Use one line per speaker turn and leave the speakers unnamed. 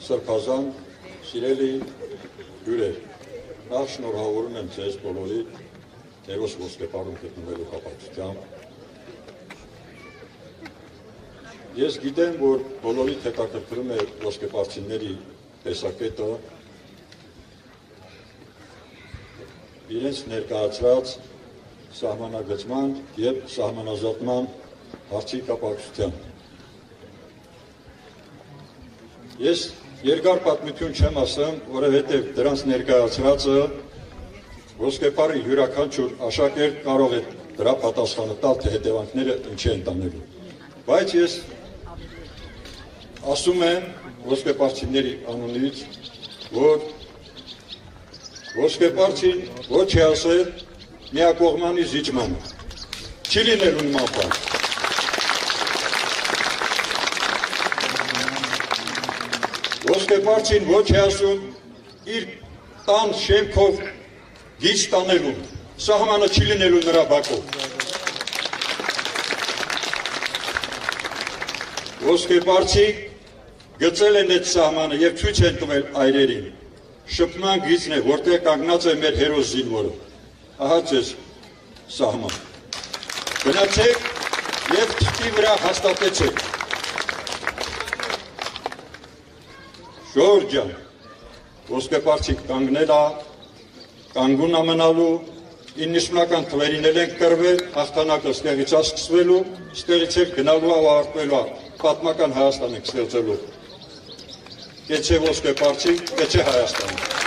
Սրբազան, սիրելի հյուրեր, նախ շնորհավորում եմ ձեզ բոլորի Տերոս ոսկեպարում գտնվելու կապակցությամբ։ Ես գիտեմ, որ բոլորիդ հետաքրքրում է ոսկեպարցիների տեսակետը, իրենց ներկայացրած սահմանագծման և սահմանազատման հարցի կապակցությամբ։ Ես երկար պատմություն չեմ ասեմ, որովհետև դրանց ներկայացրածը ոսկեպարի յուրաքանչյուր աշակերտ կարող է դրա պատասխանը տալ, թե հետևանքները ինչի են տանելու։ Բայց ես ասում եմ ոսկեպարցիների անունից, որ ոսկեպարցին ոչ է ասել միակողմանի զիջմանը, չի լինելու նման բան։ Ոսկեպարցին ոչ է ասում իր տան շեմքով գիծ տանելու, սահմանը չի լինելու նրա բակով։ Ոսկեպարցի գծել են այդ սահմանը և ցույց են տվել այրերին։ Շփման գիծն է, որտեղ կանգնած է մեր հերոս զինվորը։ Ահա ձեզ սահման։ Գնացեք և թղթի վրա հաստատեցեք։ Ժողովուրդ ջան, ոսկեպարցին կանգնել է, կանգուն է մնալու, 90-ական թվերին էլ ենք կռվել, հաղթանակը ստեղից է սկսվելու, ստեղից էլ գնալու է ավարտվելու է, պատմական Հայաստան ենք ստեղծելու։ Կեցե ոսկեպարցին, կեցե Հայաստան։